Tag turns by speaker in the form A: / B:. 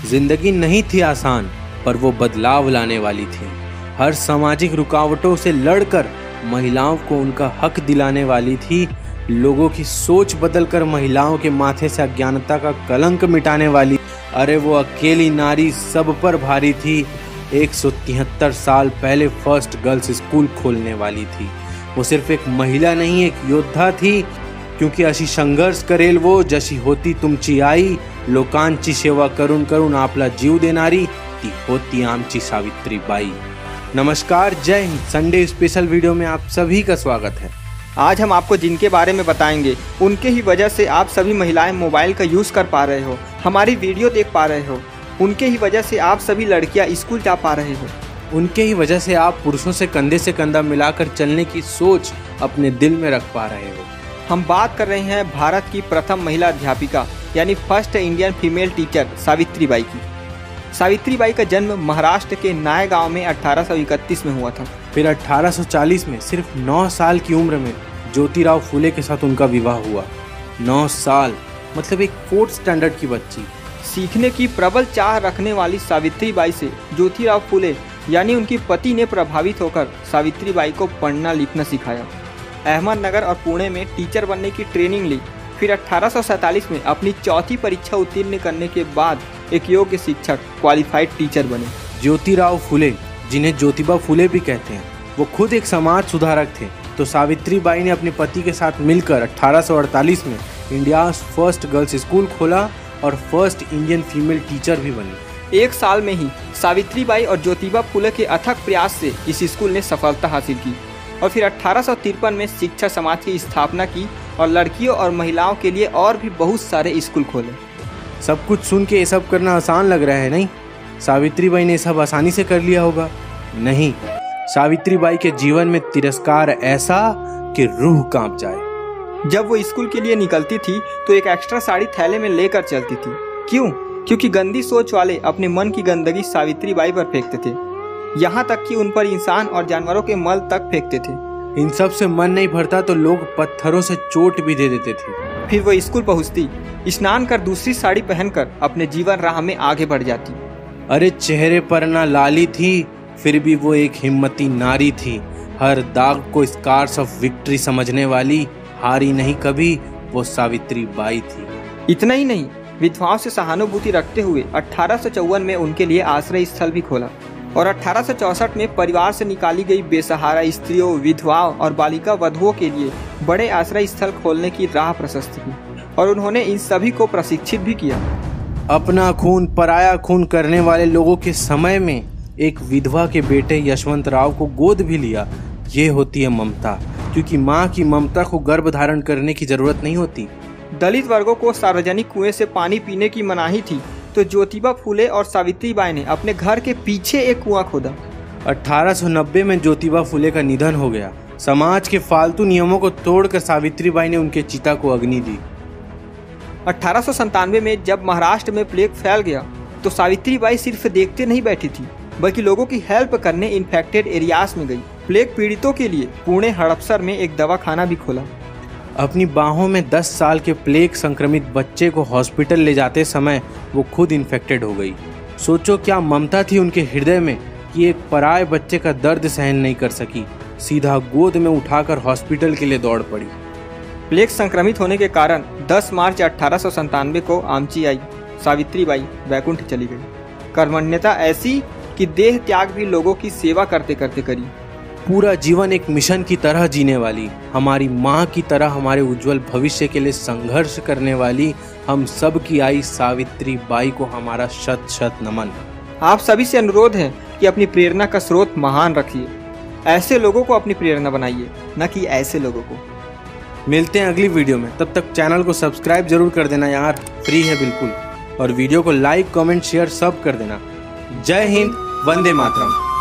A: जिंदगी नहीं थी आसान, पर वो बदलाव लाने वाली थी। हर सामाजिक रुकावटों से लड़कर महिलाओं को उनका हक दिलाने वाली थी। लोगों की सोच बदलकर महिलाओं के माथे से अज्ञानता का कलंक मिटाने वाली। अरे वो अकेली नारी सब पर भारी थी। 173 साल पहले फर्स्ट गर्ल्स स्कूल खोलने वाली थी। वो सिर्फ एक महिला नहीं, एक योद्धा थी, क्योंकि अशी संघर्ष करेल वो जशी होती तुमची आई। लोकांची सेवा करून करून आपला जीव देणारी ती होती आमची सावित्रीबाई। नमस्कार, जय हिंद। संडे स्पेशल वीडियो में आप सभी का स्वागत है।
B: आज हम आपको जिनके बारे में बताएंगे, उनके ही वजह से आप सभी महिलाएं मोबाइल का यूज़ कर पा रहे हो, हमारी वीडियो देख पा रहे हो। उनके ही वजह से आप सभी लड़कियां स्कूल जा पा रहे हो।
A: उनके ही वजह से आप पुरुषों से कंधा मिलाकर चलने की सोच अपने दिल में रख पा रहे हो।
B: हम बात कर रहे हैं भारत की प्रथम महिला अध्यापिका यानी first Indian female teacher Savitribai की। सावित्रीबाई का जन्म महाराष्ट्र के नायगांव में 1831 में हुआ था।
A: फिर 1840 में सिर्फ 9 साल की उम्र में ज्योतिराव फुले के साथ उनका विवाह हुआ। 9 साल मतलब एक 4th स्टैंडर्ड की बच्ची।
B: सीखने की प्रबल चाह रखने वाली सावित्रीबाई से ज्योतिराव फुले यानी उनकी पति ने प्रभावित होकर सावित्रीबाई को पढ़ना लिखना सिखाया। अहमदनगर और पुणे में टीचर बनने की ट्रेनिंग ली। फिर 1847 में अपनी चौथी परीक्षा उत्तीर्ण करने के बाद एक योग्य शिक्षक क्वालिफाइड टीचर बने।
A: ज्योतिराव फुले, जिन्हें ज्योतिबा फुले भी कहते हैं, वो खुद एक समाज सुधारक थे। तो सावित्रीबाई ने अपने पति के साथ मिलकर 1848 में इंडिया फर्स्ट गर्ल्स स्कूल खोला और फर्स्ट इंडियन फीमेल टीचर भी बनी।
B: 1 साल में ही सावित्रीबाई और ज्योतिबा फुले के अथक प्रयास से इस स्कूल ने सफलता हासिल की और फिर 1853 में शिक्षा समाज की स्थापना की और लड़कियों और महिलाओं के लिए और भी बहुत सारे स्कूल खोले।
A: सब कुछ सुन के ये सब करना आसान लग रहा है, नहीं? सावित्रीबाई ने सब आसानी से कर लिया होगा? नहीं, सावित्रीबाई के जीवन में तिरस्कार ऐसा कि रूह कांप जाए।
B: जब वो स्कूल के लिए निकलती थी तो एक एक्स्ट्रा साड़ी थैले में लेकर चलती थी। क्यों? क्योंकि गंदी सोच वाले अपने मन की गंदगी सावित्रीबाई पर फेंकते थे। यहाँ तक कि उन पर इंसान और जानवरों के मल तक फेंकते थे।
A: इन सब से मन नहीं भरता तो लोग पत्थरों से चोट भी दे देते थे।
B: फिर वो स्कूल पहुँचती, स्नान कर दूसरी साड़ी पहनकर अपने जीवन राह में आगे बढ़ जाती।
A: अरे चेहरे पर ना लाली थी, फिर भी वो एक हिम्मती नारी थी। हर दाग को स्कार्स ऑफ विक्ट्री समझने वाली, हारी नहीं कभी, वो सावित्रीबाई थी।
B: इतना ही नहीं, विधवाओं से सहानुभूति रखते हुए 1854 में उनके लिए आश्रय स्थल भी खोला और 1864 में परिवार से निकाली गई बेसहारा स्त्रियों, विधवाओं और बालिका वधुओं के लिए बड़े आश्रय स्थल खोलने की राह प्रशस्त की और उन्होंने इन सभी को प्रशिक्षित भी किया।
A: अपना खून पराया खून करने वाले लोगों के समय में एक विधवा के बेटे यशवंत राव को गोद भी लिया। ये होती है ममता, क्योंकि माँ की ममता को गर्भ धारण करने की जरूरत नहीं होती।
B: दलित वर्गों को सार्वजनिक कुएं से पानी पीने की मनाही थी, तो ज्योतिबा फुले और सावित्रीबाई ने अपने घर के पीछे एक कुआं खोदा।
A: 1890 में ज्योतिबा फुले का निधन हो गया। समाज के फालतू नियमों को तोड़कर सावित्रीबाई ने उनके चिता को अग्नि दी।
B: 1897 में जब महाराष्ट्र में प्लेग फैल गया तो सावित्रीबाई सिर्फ देखते नहीं बैठी थी, बल्कि लोगों की हेल्प करने इन्फेक्टेड एरियाज में गई। प्लेग पीड़ितों के लिए पुणे हड़पसर में एक दवाखाना भी खोला।
A: अपनी बाहों में 10 साल के प्लेग संक्रमित बच्चे को हॉस्पिटल ले जाते समय वो खुद इन्फेक्टेड हो गई। सोचो क्या ममता थी उनके हृदय में कि एक पराये बच्चे का दर्द सहन नहीं कर सकी, सीधा गोद में उठाकर हॉस्पिटल के लिए दौड़ पड़ी।
B: प्लेग संक्रमित होने के कारण 10 मार्च 1897 को आमची आई। सावित्रीबाई वैकुंठ चली गई। कर्मण्यता ऐसी कि देह त्याग भी लोगों की सेवा करते करते करी।
A: पूरा जीवन एक मिशन की तरह जीने वाली, हमारी माँ की तरह हमारे उज्जवल भविष्य के लिए संघर्ष करने वाली हम सब की आई सावित्रीबाई को हमारा शत शत नमन।
B: आप सभी से अनुरोध है कि अपनी प्रेरणा का स्रोत महान रखिए। ऐसे लोगों को अपनी प्रेरणा बनाइए, न कि ऐसे लोगों को।
A: मिलते हैं अगली वीडियो में, तब तक चैनल को सब्सक्राइब जरूर कर देना यार, फ्री है बिल्कुल। और वीडियो को लाइक, कमेंट, शेयर सब कर देना। जय हिंद, वंदे मातरम।